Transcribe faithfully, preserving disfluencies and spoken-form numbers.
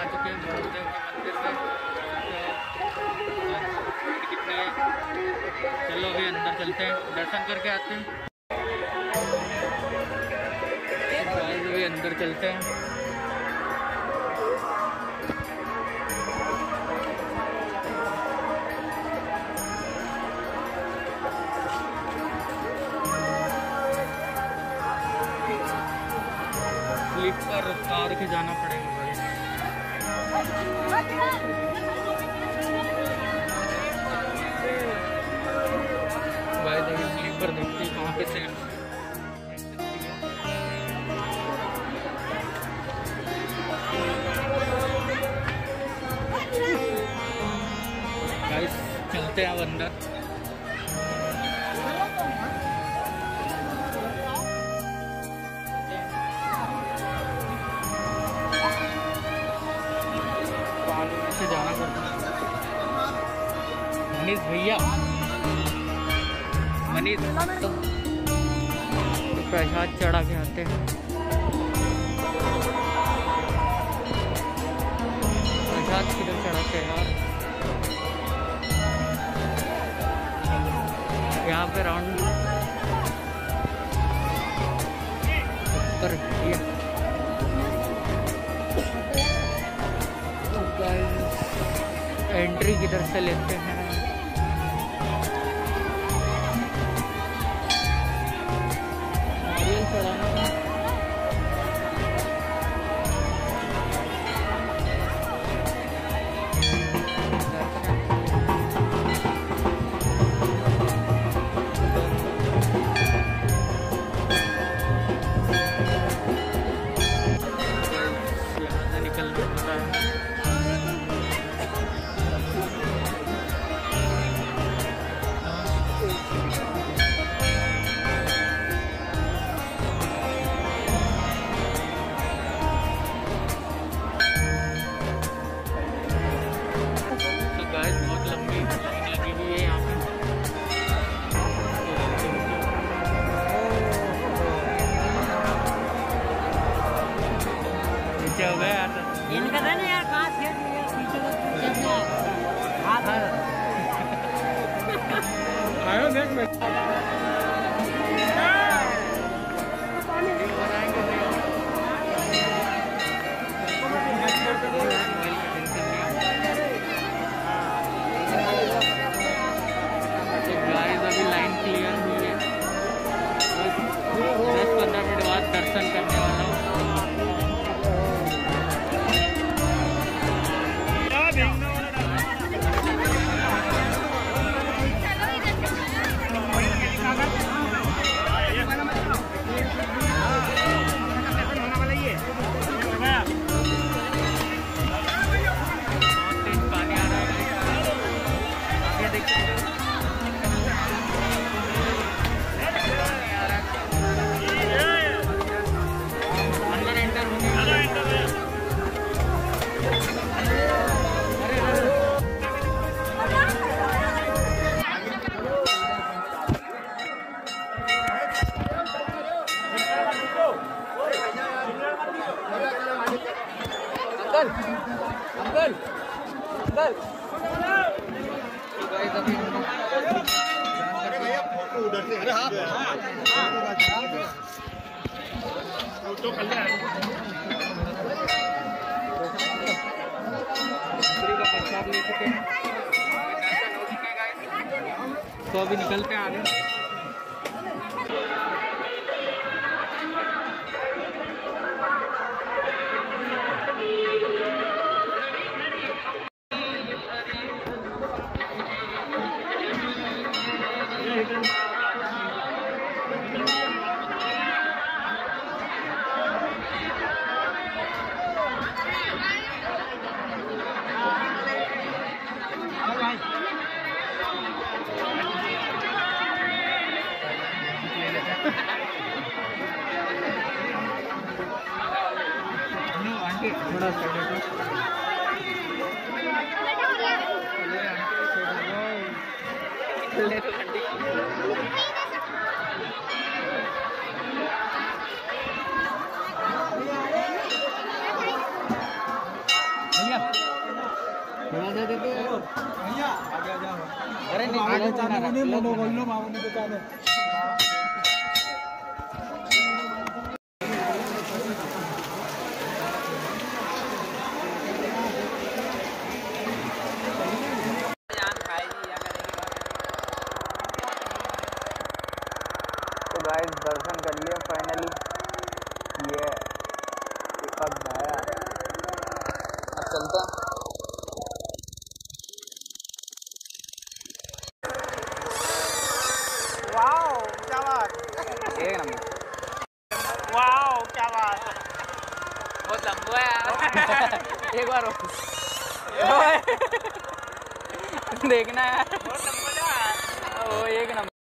आ चुके हैं महादेव के मंदिर में। कितने चलो अभी अंदर चलते हैं, दर्शन करके आते हैं। अभी अंदर चलते हैं। स्लीपर उतार के जाना पड़ेगा भाई। देखिए स्लीपर देखते हैं कहाँ पे से गाइस। चलते हैं अब अंदर। जाना पड़ता है। मनीष भैया, मनीष तो प्रसाद चढ़ा के आते हैं। प्रसाद किधर चढ़ाते हैं यार? यहाँ पे राउंड पर एंट्री किधर से लेते हैं? नारियल चढ़ाना है। यहाँ से निकलना होता है। बहुत लंबी लाइन लगी हुई है यहाँ पे। नीचे हो गया यार। इनका था ना यार, कहाँ से आयो देख में अभी लाइन क्लियर हुई है। दस पंद्रह मिनट बाद दर्शन करने वाला हूँ। बहुत तेज पानी आ रहा है, आगे देखिए। अंकल अंकल अंकल उधर से। अरे हाँ तो कल का प्रसाद ले चुके हैं। तो अभी निकलते हैं आगे। थोड़ा अरे नहीं गाइस दर्शन कर लिया फाइनली। ये कब आया, अब चलता। वाओ क्या बात, एक नंबर। वाओ क्या बात, बहुत लंबा है यार। एक बार देखना यार, बहुत लंबा। ओ एक नंबर।